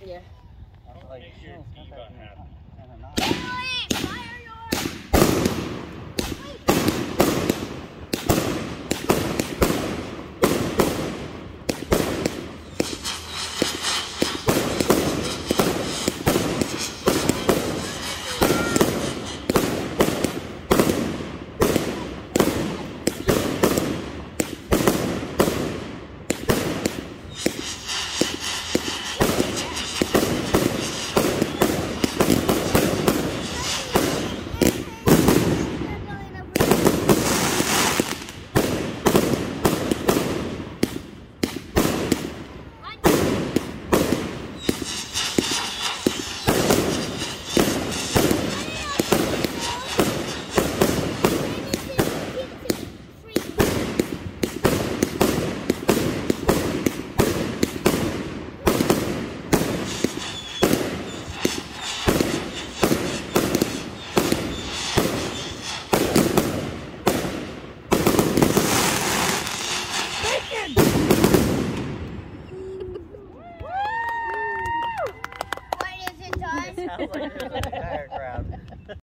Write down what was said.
Yeah. Like, make sure it's not that happy. What is it, Todd? Sounds like there's a tire crowd.